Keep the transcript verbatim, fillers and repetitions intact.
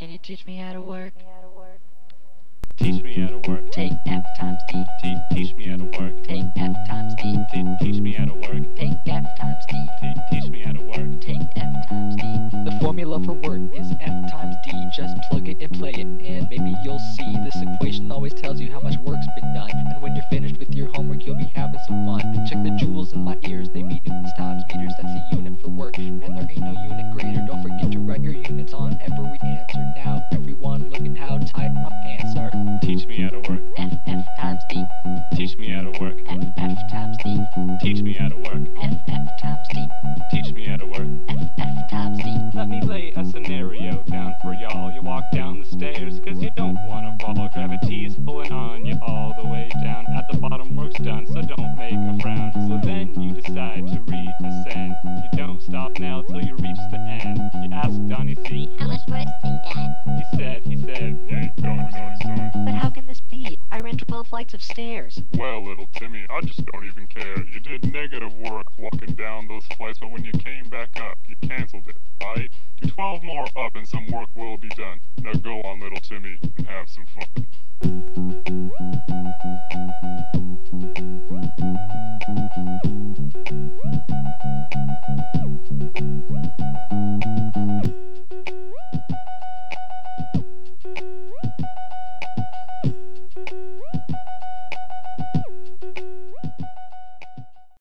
Can you teach me how to work? Teach me how to work. Take F times D. Te teach me how to work. Take F times D. Te teach me how to work. Take F times D. Te teach me how to work. Take F times D. The formula for work is F times D. Just plug it and play it, and maybe you'll see. This equation always tells you how much work's been done. And when you're finished with your homework, you'll be having some fun. Check the joules in my ears, they mean units times meters. That's a unit for work, and there ain't no unit greater. Don't forget to write your units on every answer. Now, everyone, look at how tight my pants are. Teach me how to work. F F times D. Teach me how to work. F F times D. Teach me how to work. F F times D. Teach me how to work. F F times D. Let me lay a scenario down for y'all. You walk down the stairs cause you don't wanna fall. Gravity's pulling on you all the way down. At the bottom work's done, so don't make a frown. So then you decide to reascend. You don't stop now till you reach the end. You ask Donnie C. How much work's been done? He said, he said, You ain't done without his son. But how can this be? I ran twelve flights of stairs. Well, little Timmy, I just don't even care. You did negative work walking down those flights, but when you came back up, you canceled it, right? Do twelve more up and some work will be done. Now go on, little Timmy, and have some fun.